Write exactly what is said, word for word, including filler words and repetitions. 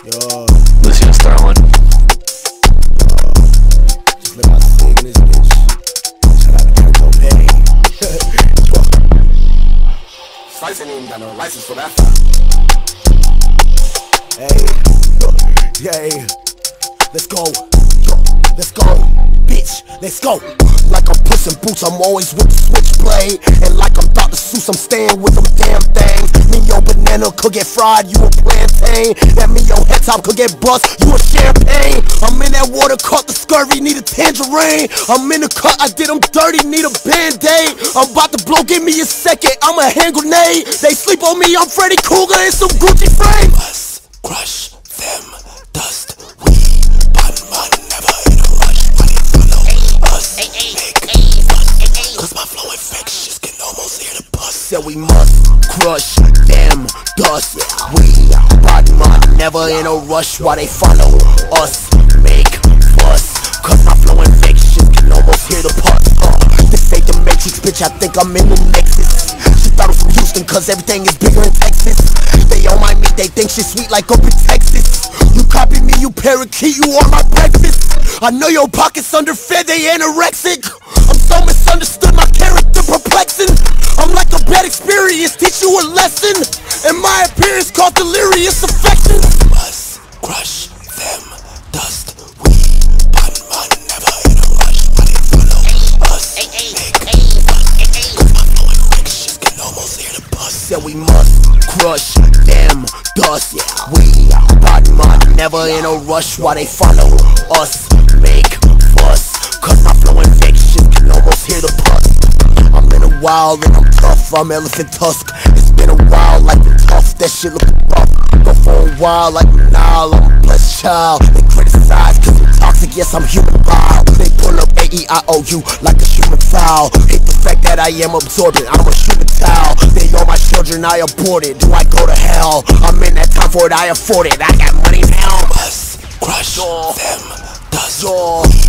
Yo, Lucio Starlin. just let my thing in this bitch. Shout out to Kurt Cobain. Slice ain't even got no license for that. Hey, yeah, let's go, let's go, bitch, let's go. Like I'm pushing boots, I'm always with the switchblade. And like I'm Doctor Seuss, I'm staying with them damn things. Me your banana could get fried, you a plantain. That me your head top could get bust, you a champagne. I'm in that water, caught the scurvy, need a tangerine. I'm in the cut, I did them dirty, need a band-aid. I'm about to blow, give me a second, I'm a hand grenade. They sleep on me, I'm Freddy Krueger in some Gucci frame. Us, crush them, dust, we, button, man, never in a rush. When they follow us, make us, cause my flow infectious can almost hear the bust. Said we must crush them, dust, we, button, man, never in a rush. While they follow us, make us, cause my flow infectious can almost hear the pulse. uh, This ain't the Matrix, bitch, I think I'm in the Nexus. She thought it was from Houston, cause everything is bigger in Texas. They on my meat, they think shit sweet like up in Texas. You copy me, you parakeet, you on my breakfast. I know your pockets underfed, they anorexic. I'm so misunderstood, my character perplexing. I'm like a bad experience, teach you a lesson. And my appearance called delirious affection. Must crush them, dust, we, button, man, never in a rush. When they follow us, make us, cause my flow infectious can almost hear the bust. Said we must crush them, dust, we, button, man, never in a rush. While they follow us, make us, cause my flow infectious can almost hear the bust. I'm in a wild and I'm tough, I'm elephant tusk. It's been a while like the tough, that shit looking rough. Go for a while like Nile, I'm a blessed child. They criticize cause I'm toxic, yes I'm human vile. They pull up A E I O U like a human foul. Hate the fact that I am absorbent, I'm a human towel. They all my children, I abort it, do I go to hell? I'm in that time for it, I afford it, I got money now. Must crush them, dust,